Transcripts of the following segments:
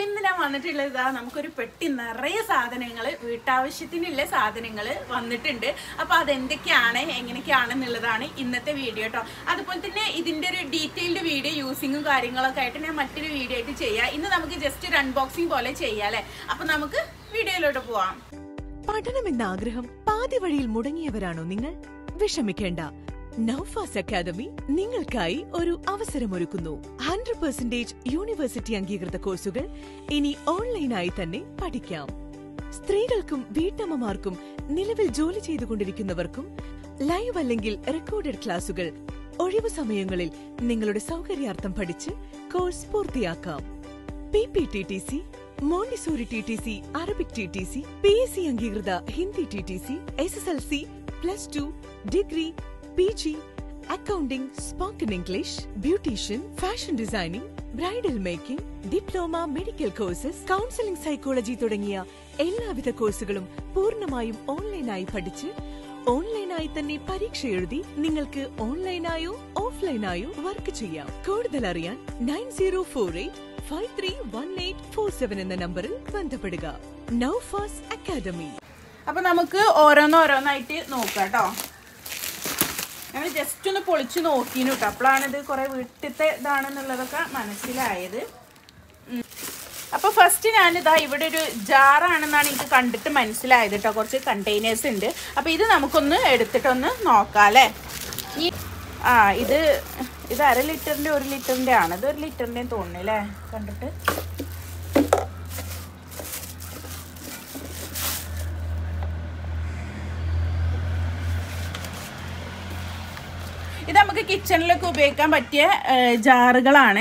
ഇന്ന് ഞാൻ വന്നിട്ടുള്ളത് നമുക്കൊരു പെട്ടി നിറയെ സാധനങ്ങൾ വീട്ടാവശ്യത്തിനുള്ള സാധനങ്ങൾ വന്നിട്ടുണ്ട്. അപ്പോൾ അതെന്തൊക്കെയാണ് എങ്ങനെയൊക്കെയാണെന്നുള്ളതാണ് ഇന്നത്തെ വീഡിയോ കേട്ടോ. അതുപോലെ തന്നെ ഇതിൻ്റെ ഒരു ഡീറ്റെയിൽഡ് വീഡിയോ യൂസിങ്ങും കാര്യങ്ങളൊക്കെ ആയിട്ട് ഞാൻ മറ്റൊരു വീഡിയോ ആയിട്ട് ചെയ്യാം. ഇന്ന് നമുക്ക് ജസ്റ്റ് ഒരു അൺബോക്സിംഗ് പോലെ ചെയ്യാം അല്ലേ. അപ്പോൾ നമുക്ക് വീഡിയോയിലോട്ട് പോവാം. പഠനമെന്ന ആഗ്രഹം പാതി വഴിയിൽ മുടങ്ങിയവരാണോ നിങ്ങൾ? വിഷമിക്കേണ്ട, നൗഫാസ് അക്കാദമി നിങ്ങൾക്കായി ഒരു അവസരമൊരുക്കുന്നു. 100% യൂണിവേഴ്സിറ്റി അംഗീകൃത കോഴ്സുകൾ ഇനി ഓൺലൈനായി തന്നെ പഠിക്കാം. സ്ത്രീകൾക്കും വീട്ടമ്മമാർക്കും നിലവിൽ ജോലി ചെയ്തുകൊണ്ടിരിക്കുന്നവർക്കും ലൈവ് അല്ലെങ്കിൽ റെക്കോർഡഡ് ക്ലാസുകൾ ഒഴിവു സമയങ്ങളിൽ നിങ്ങളുടെ സൗകര്യാർത്ഥം പഠിച്ച് കോഴ്സ് പൂർത്തിയാക്കാം. PPTTC, montessori TTC, Arabic TTC, PSC അംഗീകൃത Hindi TTC, SSLC, +2, degree, PG, accounting, spoken English, beautician, fashion designing, bridal making, diploma, medical courses, counselling, psychology തുടങ്ങിയ എല്ലാവിധ കോഴ്സുകളും പൂർണ്ണമായും ഓൺലൈനായി പഠിച്ച് ഓൺലൈനായി തന്നെ പരീക്ഷ എഴുതി നിങ്ങൾക്ക് ഓൺലൈനായോ ഓഫ്ലൈനായോ വർക്ക് ചെയ്യാം. കൂടുതൽ അറിയാൻ 9048531847 എന്ന നമ്പറിൽ ബന്ധപ്പെടുക. നൗഫാസ് അക്കാദമി. അപ്പൊ നമുക്ക് ഓരോന്നോരോന്നായിട്ട് നോക്കാം കേട്ടോ. ഞങ്ങൾ ജസ്റ്റ് ഒന്ന് പൊളിച്ചു നോക്കിനു കേട്ടോ. അപ്പോഴാണ് ഇത് കുറെ വീട്ടിലത്തെ ഇതാണെന്നുള്ളതൊക്കെ മനസ്സിലായത്. അപ്പോൾ ഫസ്റ്റ് ഞാനിതാ ഇവിടെ ഒരു ജാറാണെന്നാണ് എനിക്ക് കണ്ടിട്ട് മനസ്സിലായത് കേട്ടോ. കുറച്ച് കണ്ടെയ്നേഴ്സ് ഉണ്ട്. അപ്പോൾ ഇത് നമുക്കൊന്ന് എടുത്തിട്ടൊന്ന് നോക്കാം അല്ലേ. ഇത് 1/2 ലിറ്ററിൻ്റെ 1 ലിറ്ററിൻ്റെ ആണ്. ഇത് 1 ലിറ്ററിൻ്റെയും തോന്നുന്നു അല്ലേ കണ്ടിട്ട്. ഇത് നമുക്ക് കിച്ചണിലൊക്കെ ഉപയോഗിക്കാൻ പറ്റിയ ജാറുകളാണ്.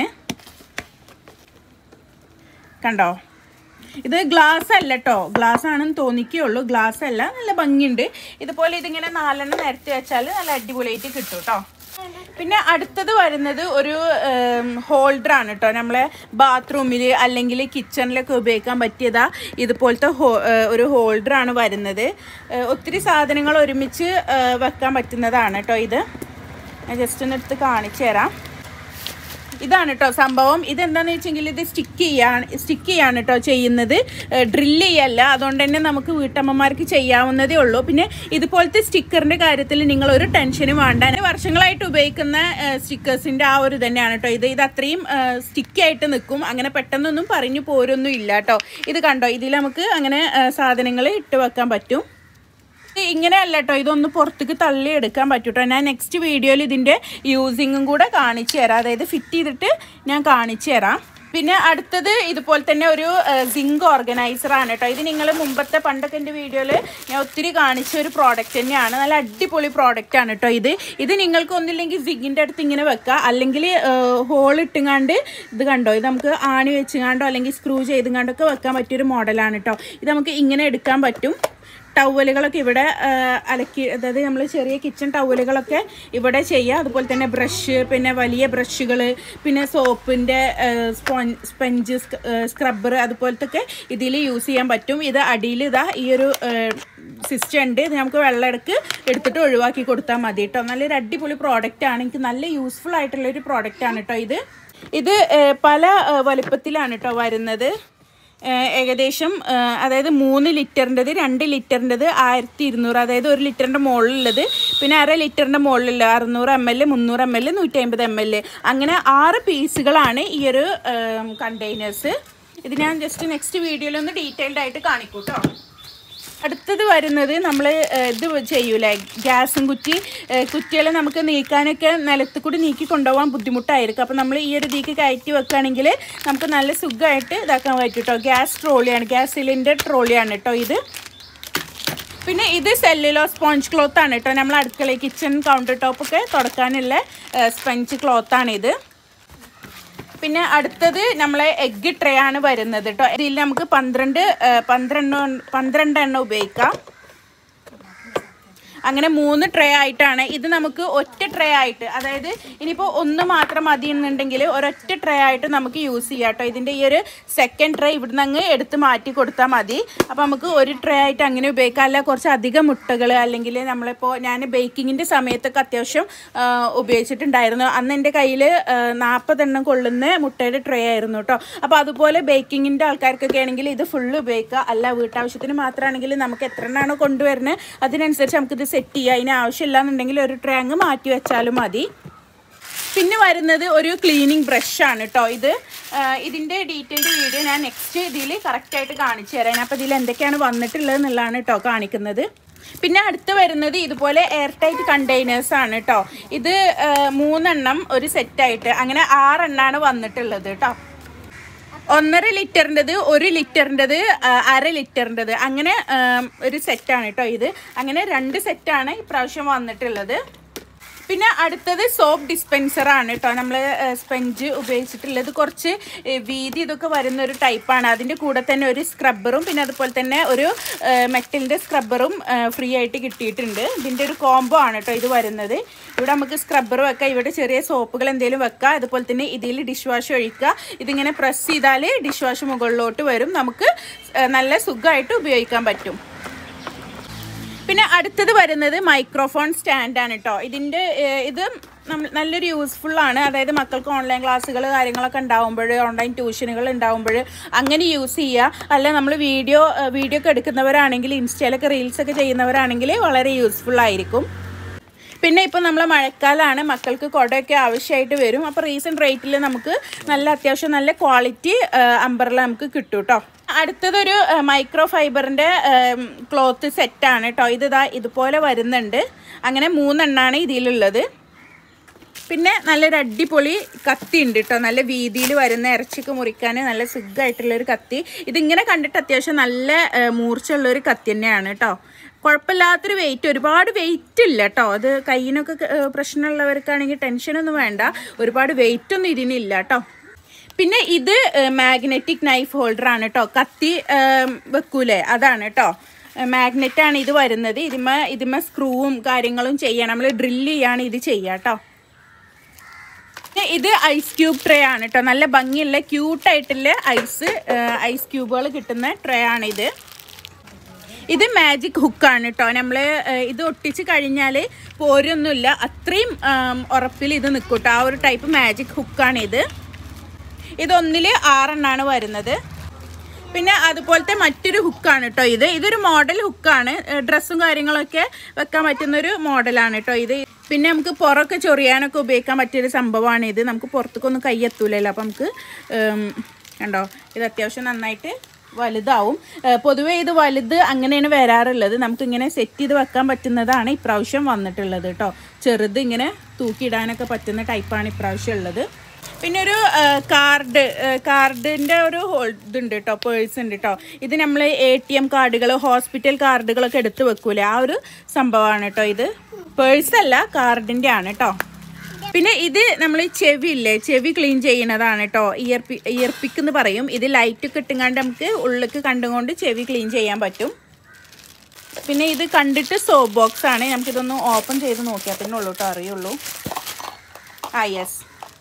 കണ്ടോ, ഇത് ഗ്ലാസ് അല്ല കേട്ടോ. ഗ്ലാസ് ആണെന്ന് തോന്നിക്കുള്ളൂ, ഗ്ലാസ് അല്ല. നല്ല ഭംഗിയുണ്ട്. ഇതുപോലെ ഇതിങ്ങനെ 4 എണ്ണം നിരത്തി വെച്ചാൽ നല്ല അടിപൊളിയായിട്ട് കിട്ടും കേട്ടോ. പിന്നെ അടുത്തത് വരുന്നത് ഒരു ഹോൾഡറാണ് കേട്ടോ. നമ്മളെ ബാത്റൂമിൽ അല്ലെങ്കിൽ കിച്ചണിലൊക്കെ ഉപയോഗിക്കാൻ പറ്റിയതാ ഇതുപോലത്തെ ഒരു ഹോൾഡറാണ് വരുന്നത്. ഒത്തിരി സാധനങ്ങൾ ഒരുമിച്ച് വെക്കാൻ പറ്റുന്നതാണ് കേട്ടോ. ഇത് ഞാൻ ജസ്റ്റ് ഒന്ന് എടുത്ത് കാണിച്ചു തരാം. ഇതാണ് കേട്ടോ സംഭവം. ഇതെന്താണെന്ന് വെച്ചെങ്കിൽ ഇത് സ്റ്റിക്ക് ചെയ്യാണ് കേട്ടോ ചെയ്യുന്നത്, ഡ്രില്ല് ചെയ്യല്ല. അതുകൊണ്ട് തന്നെ നമുക്ക് വീട്ടമ്മമാർക്ക് ചെയ്യാവുന്നതേ ഉള്ളൂ. പിന്നെ ഇതുപോലത്തെ സ്റ്റിക്കറിൻ്റെ കാര്യത്തിൽ നിങ്ങൾ ഒരു ടെൻഷനും വേണ്ട. വർഷങ്ങളായിട്ട് ഉപയോഗിക്കുന്ന സ്റ്റിക്കേഴ്സിൻ്റെ ആ ഒരു തന്നെയാണ് കേട്ടോ. ഇത് അത്രയും സ്റ്റിക്കായിട്ട് നിൽക്കും. അങ്ങനെ പെട്ടെന്നൊന്നും പറഞ്ഞു പോരൊന്നും ഇല്ല കേട്ടോ. ഇത് കണ്ടോ, ഇതിൽ നമുക്ക് അങ്ങനെ സാധനങ്ങൾ ഇട്ട് വെക്കാൻ പറ്റും. ഇങ്ങനെ അല്ല കേട്ടോ, ഇതൊന്ന് പുറത്തേക്ക് തള്ളി എടുക്കാൻ പറ്റൂട്ടോ. ഞാൻ നെക്സ്റ്റ് വീഡിയോയിൽ ഇതിൻ്റെ യൂസിങ്ങും കൂടെ കാണിച്ചു തരാം. അതായത് ഫിറ്റ് ചെയ്തിട്ട് ഞാൻ കാണിച്ചു തരാം. പിന്നെ അടുത്തത് ഇതുപോലെ തന്നെ ഒരു സിങ്ക് ഓർഗനൈസറാണ് കേട്ടോ. ഇത് നിങ്ങൾ മുമ്പത്തെ പണ്ടൊക്കെ എൻ്റെ വീഡിയോയിൽ ഞാൻ ഒത്തിരി കാണിച്ച ഒരു പ്രോഡക്റ്റ് തന്നെയാണ്. നല്ല അടിപൊളി പ്രോഡക്റ്റ് ആണ് കേട്ടോ. ഇത് നിങ്ങൾക്ക് ഒന്നില്ലെങ്കിൽ സിങ്കിൻ്റെ അടുത്ത് ഇങ്ങനെ വെക്കാം, അല്ലെങ്കിൽ ഹോൾ ഇട്ടുങ്ങാണ്ട് ഇത് കണ്ടോ, ഇത് നമുക്ക് ആണി വെച്ചുങ്ങാണ്ടോ അല്ലെങ്കിൽ സ്ക്രൂ ചെയ്തുങ്ങാണ്ടൊക്കെ വെക്കാൻ പറ്റിയൊരു മോഡലാണ് കേട്ടോ. ഇത് നമുക്ക് ഇങ്ങനെ എടുക്കാൻ പറ്റും. ടവലുകളൊക്കെ ഇവിടെ അലക്കി, അതായത് നമ്മൾ ചെറിയ കിച്ചൺ ടവലുകളൊക്കെ ഇവിടെ ചെയ്യുക. അതുപോലെ തന്നെ ബ്രഷ്, പിന്നെ വലിയ ബ്രഷുകൾ, പിന്നെ സോപ്പിൻ്റെ സ്പഞ്ച്, സ്ക്രബ്ബർ, അതുപോലത്തെ ഇതിൽ യൂസ് ചെയ്യാൻ പറ്റും. ഇത് അടിയിൽ ഈ ഒരു സിസ്റ്റം ഉണ്ട്. ഇത് നമുക്ക് വെള്ളം എടുത്തിട്ട് ഒഴിവാക്കി കൊടുത്താൽ മതി കേട്ടോ. നല്ലൊരു അടിപൊളി പ്രോഡക്റ്റാണ്. എനിക്ക് നല്ല യൂസ്ഫുൾ ആയിട്ടുള്ളൊരു പ്രോഡക്റ്റാണ് കേട്ടോ. ഇത് പല വലുപ്പത്തിലാണ് കേട്ടോ വരുന്നത്. ഏകദേശം അതായത് 3 ലിറ്ററിൻ്റെത്, 2 ലിറ്ററിൻ്റെത് 1200, അതായത് 1 ലിറ്ററിൻ്റെ മുകളിലുള്ളത്, പിന്നെ 1/2 ലിറ്ററിൻ്റെ മുകളിലുള്ള 600 ml, 300 ml, 150 ml, അങ്ങനെ 6 പീസുകളാണ് ഈ ഒരു കണ്ടെയ്നേഴ്സ്. ഇത് ഞാൻ ജസ്റ്റ് നെക്സ്റ്റ് വീഡിയോയിൽ ഒന്ന് ഡീറ്റെയിൽഡ് ആയിട്ട് കാണിക്കും കേട്ടോ. അടുത്തത് വരുന്നത് നമ്മൾ ഇത് ചെയ്യൂലേ, ഗ്യാസും കുറ്റികൾ നമുക്ക് നീക്കാനൊക്കെ നിലത്ത് കൂടി നീക്കി കൊണ്ടുപോകാൻ ബുദ്ധിമുട്ടായിരിക്കും. അപ്പോൾ നമ്മൾ ഈ ഒരു ഇതിക്ക് കയറ്റി വെക്കുകയാണെങ്കിൽ നമുക്ക് നല്ല സുഖമായിട്ട് ഇതാക്കാൻ പറ്റും കേട്ടോ. ഗ്യാസ് സിലിണ്ടർ ട്രോളിയാണ് കേട്ടോ ഇത്. പിന്നെ ഇത് സെല്ലുലോ സ്പോഞ്ച് ക്ലോത്താണ് കേട്ടോ. നമ്മൾ അടുക്കള കിച്ചൺ കൗണ്ടർ ടോപ്പൊക്കെ തുടക്കാനുള്ള സ്പഞ്ച് ക്ലോത്താണിത്. പിന്നെ അടുത്തത് നമ്മളെ എഗ്ഗ് ട്രേ ആണ് വരുന്നത് കേട്ടോ. ഇതിൽ നമുക്ക് 12 എണ്ണം ഉപയോഗിക്കാം. അങ്ങനെ 3 ട്രേ ആയിട്ടാണ്. ഇത് നമുക്ക് ഒറ്റ ട്രേ ആയിട്ട്, അതായത് ഇനിയിപ്പോൾ ഒന്ന് മാത്രം മതി എന്നുണ്ടെങ്കിൽ ഒരൊറ്റ ട്രേ ആയിട്ട് നമുക്ക് യൂസ് ചെയ്യാം കേട്ടോ. ഇതിൻ്റെ ഈ ഒരു സെക്കൻഡ് ട്രേ ഇവിടുന്ന് അങ്ങ് എടുത്ത് മാറ്റി കൊടുത്താൽ മതി. അപ്പോൾ നമുക്ക് ഒരു ട്രേ ആയിട്ട് അങ്ങനെ ഉപയോഗിക്കാം. അല്ല കുറച്ച് അധികം മുട്ടകൾ, അല്ലെങ്കിൽ നമ്മളിപ്പോൾ ഞാൻ ബേക്കിങ്ങിൻ്റെ സമയത്തൊക്കെ അത്യാവശ്യം ഉപയോഗിച്ചിട്ടുണ്ടായിരുന്നു. അന്ന് എൻ്റെ കയ്യിൽ 40 എണ്ണം കൊള്ളുന്ന മുട്ടയുടെ ട്രേ ആയിരുന്നു കേട്ടോ. അപ്പോൾ അതുപോലെ ബേക്കിങ്ങിൻ്റെ ആൾക്കാർക്കൊക്കെ ആണെങ്കിൽ ഇത് ഫുള്ള് ഉപയോഗിക്കുക. അല്ല വീട്ടാവശ്യത്തിന് മാത്രമാണെങ്കിൽ നമുക്ക് എത്ര എണ്ണമാണോ കൊണ്ടുവരുന്നത് അതിനനുസരിച്ച് നമുക്കിത് സെറ്റ് ചെയ്യുക. അതിന് ആവശ്യമില്ല എന്നുണ്ടെങ്കിൽ ഒരു ട്രേ അങ്ങ് മാറ്റി വെച്ചാലും മതി. പിന്നെ വരുന്നത് ഒരു ക്ലീനിങ് ബ്രഷാണ് കേട്ടോ. ഇതിൻ്റെ ഡീറ്റെയിൽഡ് വീഡിയോ ഞാൻ നെക്സ്റ്റ് ഇതിൽ കറക്റ്റായിട്ട് കാണിച്ചു തരാം. അപ്പോൾ ഇതിൽ എന്തൊക്കെയാണ് വന്നിട്ടുള്ളത് എന്നുള്ളതാണ് കേട്ടോ കാണിക്കുന്നത്. പിന്നെ അടുത്ത് വരുന്നത് ഇതുപോലെ എയർ ടൈറ്റ് കണ്ടെയ്നേഴ്സ് ആണ് കേട്ടോ. ഇത് 3 എണ്ണം ഒരു സെറ്റായിട്ട്, അങ്ങനെ 6 എണ്ണമാണ് വന്നിട്ടുള്ളത് കേട്ടോ. 1.5 ലിറ്ററിൻ്റെത്, 1 ലിറ്ററിൻ്റെത്, 1/2 ലിറ്ററിൻ്റെത്, അങ്ങനെ ഒരു സെറ്റാണ് കേട്ടോ ഇത്. അങ്ങനെ 2 സെറ്റാണ് ഇപ്രാവശ്യം വന്നിട്ടുള്ളത്. പിന്നെ അടുത്തത് സോപ്പ് ഡിസ്പെൻസർ ആണ് കേട്ടോ. നമ്മൾ സ്പഞ്ച് ഉപയോഗിച്ചിട്ടുള്ളത് കുറച്ച് വീതി ഇതൊക്കെ വരുന്ന ഒരു ടൈപ്പാണ്. അതിൻ്റെ കൂടെ തന്നെ ഒരു സ്ക്രബ്ബറും പിന്നെ അതുപോലെ തന്നെ ഒരു മെറ്റലിൻ്റെ സ്ക്രബ്ബറും ഫ്രീ ആയിട്ട് കിട്ടിയിട്ടുണ്ട്. ഇതിൻ്റെ ഒരു കോംബോ ആണ് കേട്ടോ ഇത് വരുന്നത്. ഇവിടെ നമുക്ക് സ്ക്രബ്ബർ വെക്കാം, ഇവിടെ ചെറിയ സോപ്പുകൾ എന്തെങ്കിലും വെക്കാം. അതുപോലെ തന്നെ ഇതിൽ ഡിഷ് വാഷ് ഒഴിക്കുക. ഇതിങ്ങനെ പ്രസ് ചെയ്താൽ ഡിഷ് വാഷ് മുകളിലോട്ട് വരും. നമുക്ക് നല്ല സുഖമായിട്ട് ഉപയോഗിക്കാൻ പറ്റും. പിന്നെ അടുത്തത് വരുന്നത് മൈക്രോഫോൺ സ്റ്റാൻഡാണ് കേട്ടോ. ഇത് നല്ലൊരു യൂസ്ഫുള്ളാണ്. അതായത് മക്കൾക്ക് ഓൺലൈൻ ക്ലാസ്സുകൾ കാര്യങ്ങളൊക്കെ ഉണ്ടാകുമ്പോൾ, ഓൺലൈൻ ട്യൂഷനുകൾ ഉണ്ടാകുമ്പോൾ അങ്ങനെ യൂസ് ചെയ്യുക. അല്ല നമ്മൾ വീഡിയോ ഒക്കെ എടുക്കുന്നവരാണെങ്കിൽ, ഇൻസ്റ്റയിലൊക്കെ റീൽസൊക്കെ ചെയ്യുന്നവരാണെങ്കിൽ വളരെ യൂസ്ഫുൾ ആയിരിക്കും. പിന്നെ ഇപ്പോൾ നമ്മൾ മഴക്കാലമാണ്, മക്കൾക്ക് കുടയൊക്കെ ആവശ്യമായിട്ട് വരും. അപ്പോൾ റീസെൻറ്റ് റേറ്റിൽ നമുക്ക് അത്യാവശ്യം നല്ല ക്വാളിറ്റി അംബ്രല്ല നമുക്ക് കിട്ടും കേട്ടോ. അടുത്തതൊരു മൈക്രോ ഫൈബറിൻ്റെ ക്ലോത്ത് സെറ്റാണ് കേട്ടോ. ഇതുപോലെ വരുന്നുണ്ട്. അങ്ങനെ 3 എണ്ണമാണ് ഇതിലുള്ളത്. പിന്നെ നല്ലൊരു അടിപൊളി കത്തി ഉണ്ട് കേട്ടോ. നല്ല വീതിയിൽ വരുന്ന ഇറച്ചിക്ക് മുറിക്കാൻ നല്ല സുഖമായിട്ടുള്ളൊരു കത്തി. ഇതിങ്ങനെ കണ്ടിട്ട് അത്യാവശ്യം നല്ല മൂർച്ചയുള്ളൊരു കത്തി തന്നെയാണ് കേട്ടോ. കുഴപ്പമില്ലാത്തൊരു വെയിറ്റ്, ഒരുപാട് വെയിറ്റ് ഇല്ല കേട്ടോ. അത് കയ്യിനൊക്കെ പ്രശ്നമുള്ളവർക്കാണെങ്കിൽ ടെൻഷനൊന്നും വേണ്ട, ഒരുപാട് വെയിറ്റൊന്നും ഇതിനില്ല കേട്ടോ. പിന്നെ ഇത് മാഗ്നറ്റിക് നൈഫ് ഹോൾഡർ ആണ് കേട്ടോ. കത്തി വെക്കൂലേ, അതാണ് കേട്ടോ. മാഗ്നറ്റാണ് ഇത് വരുന്നത്. ഇതിന്മേ സ്ക്രൂവും കാര്യങ്ങളും ചെയ്യാം, നമ്മൾ ഡ്രില്ല് ചെയ്യാണ് ഇത് ചെയ്യുക കേട്ടോ. പിന്നെ ഇത് ഐസ് ക്യൂബ് ട്രേ ആണ് കേട്ടോ. നല്ല ഭംഗിയുള്ള ക്യൂട്ടായിട്ടുള്ള ഐസ് ക്യൂബുകൾ കിട്ടുന്ന ട്രേ ആണിത്. ഇത് മാജിക് ഹുക്കാണ് കേട്ടോ. നമ്മൾ ഇത് ഒട്ടിച്ച് കഴിഞ്ഞാൽ പോരൊന്നുമില്ല, അത്രയും ഉറപ്പിൽ ഇത് നിൽക്കും കേട്ടോ. ആ ഒരു ടൈപ്പ് മാജിക് ഹുക്കാണിത്. ഇതൊന്നിൽ 6 എണ്ണമാണ് വരുന്നത്. പിന്നെ അതുപോലത്തെ മറ്റൊരു ഹുക്കാണ് കേട്ടോ ഇതൊരു മോഡൽ ഹുക്കാണ്. ഡ്രസ്സും കാര്യങ്ങളൊക്കെ വെക്കാൻ പറ്റുന്നൊരു മോഡലാണ് കേട്ടോ ഇത്. പിന്നെ നമുക്ക് പുറമൊക്കെ ചൊറിയാനൊക്കെ ഉപയോഗിക്കാൻ പറ്റിയൊരു സംഭവമാണ് ഇത്. നമുക്ക് പുറത്തേക്കൊന്നും കൈ എത്തൂലല്ലോ. അപ്പം നമുക്ക് കണ്ടോ, ഇത് അത്യാവശ്യം നന്നായിട്ട് വലുതാവും. പൊതുവേ ഇത് വലുത് അങ്ങനെയാണ് വരാറുള്ളത്. നമുക്കിങ്ങനെ സെറ്റ് ചെയ്ത് വെക്കാൻ പറ്റുന്നതാണ് ഇപ്രാവശ്യം വന്നിട്ടുള്ളത് കേട്ടോ. ചെറുത് ഇങ്ങനെ തൂക്കിയിടാനൊക്കെ പറ്റുന്ന ടൈപ്പാണ് ഇപ്രാവശ്യം ഉള്ളത്. പിന്നെ ഒരു കാർഡിൻ്റെ ഒരു ഇതുണ്ട് കേട്ടോ, പേഴ്സ് ഉണ്ട് കേട്ടോ. ഇത് നമ്മൾ ATM കാർഡുകൾ, ഹോസ്പിറ്റൽ കാർഡുകളൊക്കെ എടുത്ത് വെക്കൂലേ, ആ ഒരു സംഭവമാണ് കേട്ടോ ഇത്. പേഴ്സല്ല, കാർഡിൻ്റെ ആണ് കേട്ടോ. പിന്നെ ഇത് നമ്മൾ ചെവി ക്ലീൻ ചെയ്യുന്നതാണ് കേട്ടോ. ഇയർ പിക്ക് എന്ന് പറയും. ഇത് ലൈറ്റൊക്കെ ഇട്ടുകൊണ്ട് നമുക്ക് ഉള്ളിലേക്ക് കണ്ടുകൊണ്ട് ചെവി ക്ലീൻ ചെയ്യാൻ പറ്റും. പിന്നെ ഇത് കണ്ടിട്ട് സോപ്പ് ബോക്സ് ആണ്. നമുക്കിതൊന്ന് ഓപ്പൺ ചെയ്ത് നോക്കിയാൽ തന്നെ ഉള്ളൂ കേട്ടോ അറിയുള്ളൂ. യെസ്,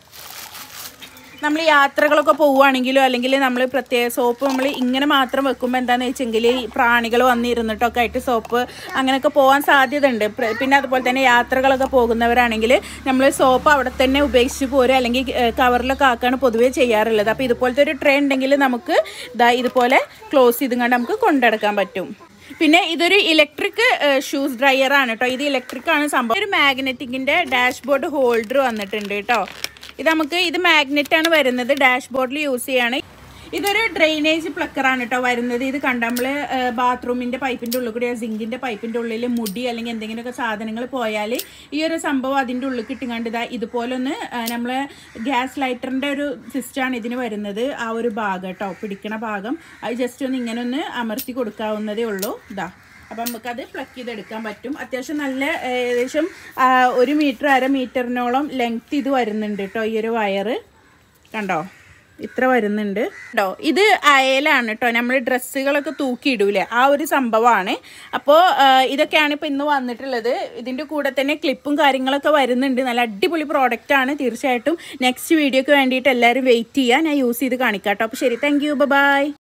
നമ്മൾ യാത്രകളൊക്കെ പോവുകയാണെങ്കിലോ അല്ലെങ്കിൽ നമ്മൾ പ്രത്യേക സോപ്പ് നമ്മൾ ഇങ്ങനെ മാത്രം വെക്കുമ്പോൾ എന്താണെന്ന് വെച്ചെങ്കിൽ പ്രാണികൾ വന്നിരുന്നിട്ടൊക്കെ ആയിട്ട് സോപ്പ് അങ്ങനെയൊക്കെ പോകാൻ സാധ്യത ഉണ്ട്. പിന്നെ അതുപോലെ തന്നെ യാത്രകളൊക്കെ പോകുന്നവരാണെങ്കിൽ നമ്മൾ സോപ്പ് അവിടെ തന്നെ ഉപേക്ഷിച്ച് പോരുക, അല്ലെങ്കിൽ കവറിലൊക്കെ ആക്കാണ് പൊതുവേ ചെയ്യാറുള്ളത്. അപ്പോൾ ഇതുപോലത്തെ ഒരു ട്രേ ഉണ്ടെങ്കിൽ നമുക്ക് ഇതുപോലെ ക്ലോസ് ചെയ്തുകൊണ്ട് നമുക്ക് കൊണ്ടെടുക്കാൻ പറ്റും. പിന്നെ ഇതൊരു ഇലക്ട്രിക് ഷൂസ് ഡ്രയർ ആണ് കേട്ടോ. ഇത് ഇലക്ട്രിക് ആണ് സംഭവം. ഒരു മാഗ്നറ്റിക്കിൻ്റെ ഡാഷ്ബോർഡ് ഹോൾഡർ വന്നിട്ടുണ്ട് കേട്ടോ. ഇത് മാഗ്നറ്റാണ് വരുന്നത്, ഡാഷ്ബോർഡിൽ യൂസ് ചെയ്യാണ്. ഇതൊരു ഡ്രെയിനേജ് പ്ലക്കറാണ് കേട്ടോ വരുന്നത്. ഇത് കണ്ട നമ്മൾ ബാത്റൂമിൻ്റെ പൈപ്പിൻ്റെ ഉള്ളിൽ കൂടി, സിങ്കിൻ്റെ പൈപ്പിൻ്റെ ഉള്ളിൽ മുടി അല്ലെങ്കിൽ എന്തെങ്കിലുമൊക്കെ സാധനങ്ങൾ പോയാൽ ഈ ഒരു സംഭവം അതിൻ്റെ ഉള്ളിൽ കിട്ടിങ്ങാണ്ട് ഇതുപോലൊന്ന് നമ്മൾ ഗ്യാസ് ലൈറ്ററിൻ്റെ ഒരു സിസ്റ്റമാണ് ഇതിന് വരുന്നത്. ആ ഒരു ഭാഗം കേട്ടോ, പിടിക്കണ ഭാഗം അത് ജസ്റ്റ് ഒന്ന് ഇങ്ങനെ ഒന്ന് അമർത്തി കൊടുക്കാവുന്നതേ ഉള്ളൂ. അപ്പം നമുക്കത് പ്ലക്ക് ചെയ്തെടുക്കാൻ പറ്റും. അത്യാവശ്യം നല്ല ഏകദേശം 1 മീറ്റർ 1/2 മീറ്ററിനോളം ലെങ്ത്ത് ഇത് വരുന്നുണ്ട് കേട്ടോ. ഈ ഒരു വയറ് കണ്ടോ, ഇത്ര വരുന്നുണ്ട് കേട്ടോ. ഇത് അയലാണ് കേട്ടോ, നമ്മൾ ഡ്രസ്സുകളൊക്കെ തൂക്കിയിടൂലേ ആ ഒരു സംഭവമാണ്. അപ്പോൾ ഇതൊക്കെയാണ് ഇപ്പോൾ ഇന്ന് വന്നിട്ടുള്ളത്. ഇതിൻ്റെ കൂടെ തന്നെ ക്ലിപ്പും കാര്യങ്ങളൊക്കെ വരുന്നുണ്ട്. നല്ല അടിപൊളി പ്രോഡക്റ്റാണ്. തീർച്ചയായിട്ടും നെക്സ്റ്റ് വീഡിയോക്ക് വേണ്ടിയിട്ട് എല്ലാവരും വെയിറ്റ് ചെയ്യുക, ഞാൻ യൂസ് ചെയ്ത് കാണിക്കാം കേട്ടോ. അപ്പോൾ ശരി, താങ്ക് യു, ബൈ.